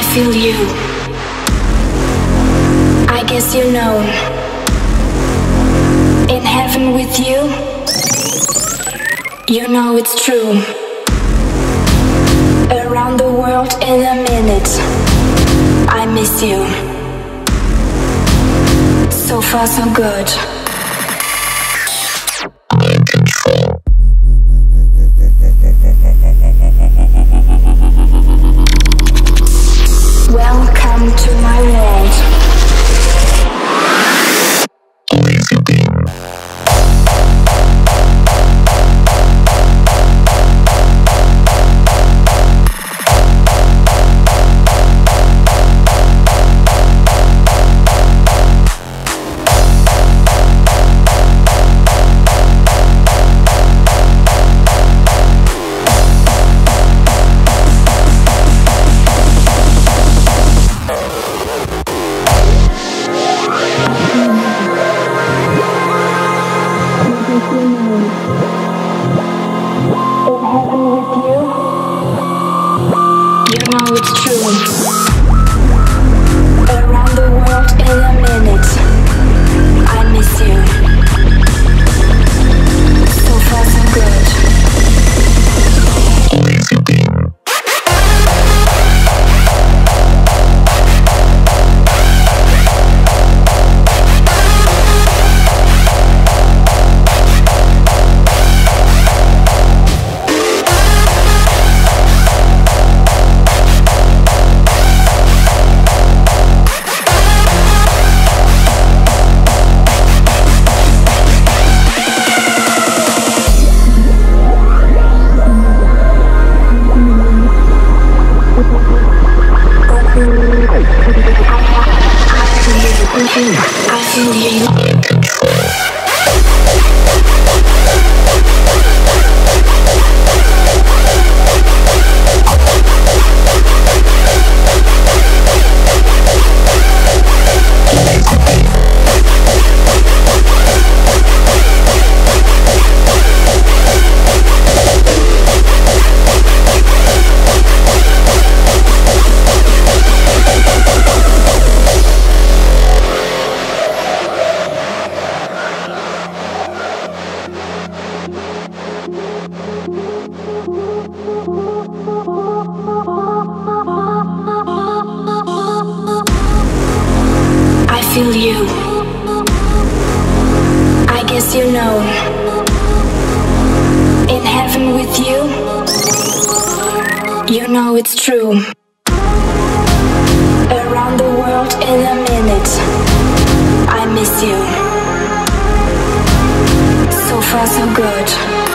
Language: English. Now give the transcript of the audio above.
feel you. I guess you know. In heaven with you, you know it's true. Around the world in a minute, I miss you. So far so good. Welcome to my world. It's true. Around the world in a minute, I miss you. So far so good. I feel you. I feel you. I guess you know. In heaven with you, you know it's true. Around the world in a minute, I miss you. So far so good.